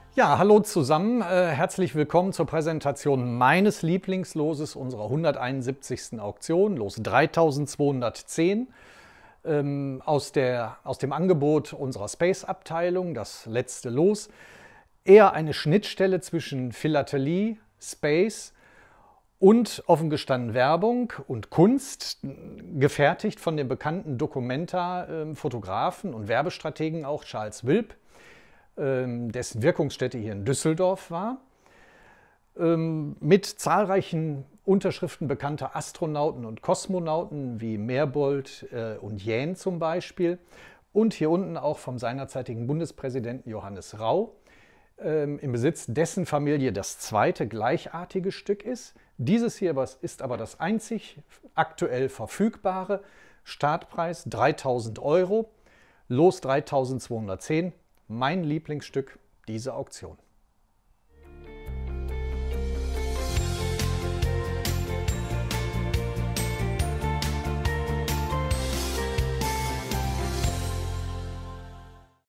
Ja, hallo zusammen. Herzlich willkommen zur Präsentation meines Lieblingsloses unserer 171. Auktion, Los 3210, aus dem Angebot unserer Space-Abteilung, das letzte Los. Eher eine Schnittstelle zwischen Philatelie, Space und offen gestanden Werbung und Kunst, gefertigt von dem bekannten Documenta-Fotografen und Werbestrategen auch Charles Wilp, dessen Wirkungsstätte hier in Düsseldorf war, mit zahlreichen Unterschriften bekannter Astronauten und Kosmonauten wie Merbold und Jähn zum Beispiel, und hier unten auch vom seinerzeitigen Bundespräsidenten Johannes Rau, im Besitz dessen Familie das zweite gleichartige Stück ist. Dieses hier ist aber das einzig aktuell verfügbare. Startpreis 3.000 €, Los 3210, mein Lieblingsstück dieser Auktion.